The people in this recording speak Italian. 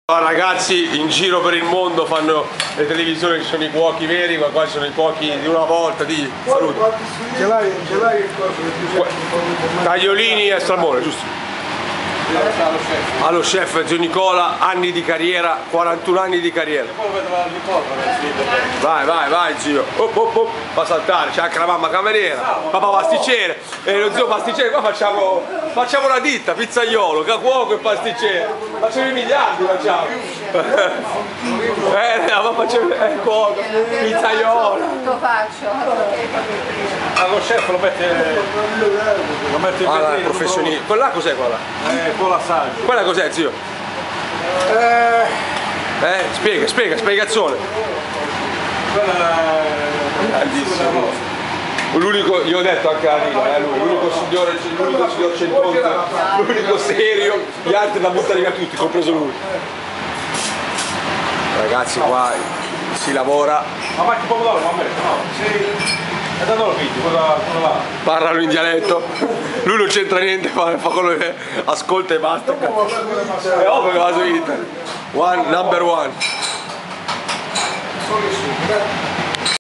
Ragazzi in giro per il mondo fanno le televisioni, ci sono i cuochi veri, ma qua ci sono i cuochi di una volta. Di saluti. Ce l'hai il coso? Tagliolini e salmone, giusto? Allo chef Zio Nicola, anni di carriera, 41 anni di carriera. Vai zio. Fa saltare, c'è anche la mamma cameriera, papà pasticcere e lo zio pasticcere. Qua facciamo la ditta, pizzaiolo, cuoco e pasticcere. Facciamo i miliardi, facciamo. Facciamo cuoco, pizzaiolo. Lo faccio. Allo chef lo mette in vetrina. Professionista. Quella cos'è quella? Con l'assaggio. Quella cos'è, zio? Spiega, spiegazione. Quella Grandissimo. L'unico, io ho detto anche a Rino, l'unico signor centronzo, l'unico serio, gli altri da buttare via tutti, compreso lui. Ragazzi qua si lavora. Ma che può dare, mamma? No, è dato il video, quello là. Parlano in dialetto, lui non c'entra niente, fa quello che ascolta e basta. È ovvio che va su internet. Number one.